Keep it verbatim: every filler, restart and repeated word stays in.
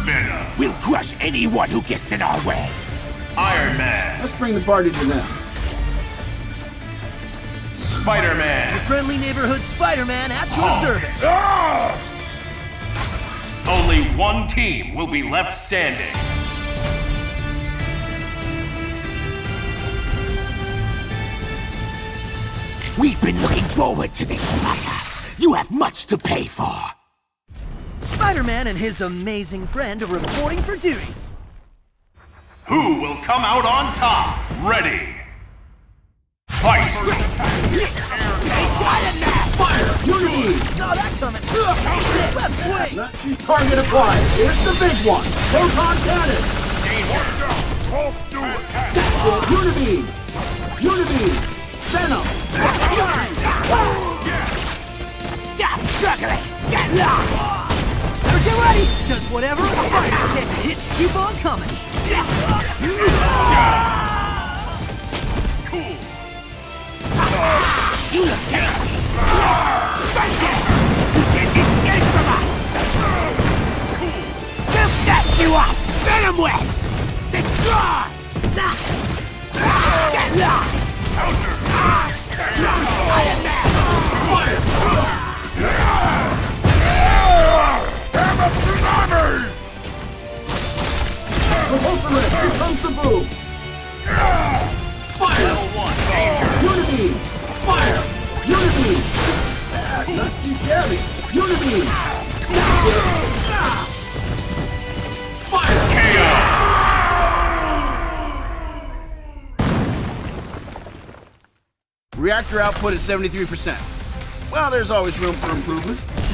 Venom. We'll crush anyone who gets in our way. Iron Man. Let's bring the party to them. Spiderman. Your friendly neighborhood Spider-Man at your Oh. service. Ah! Only one team will be left standing. We've been looking forward to this, Spider. You have much to pay for. Spider-Man and his amazing friend are reporting for duty. Who will come out on top? Ready. Fight! Fire! Unity! Saw that coming. Left swing. Not too target applied. Here's the big one. Proton cannon. Unity! Unity! Venom! Stop struggling! Get lost! Better get ready. Does whatever a spider can. Hits keep on coming. Cool. You look tasty! Right there! You can't escape from us! We'll snatch you up! Venom Web! Destroy! Get lost! Iron Man! Fire! Hammer tsunami! Repulsor Ray, here comes the boom! Fire! Unity! Fire! Unity! Ah, not too shabby! Unity! Fire! K O! Reactor output at seventy-three percent. Well, there's always room for improvement.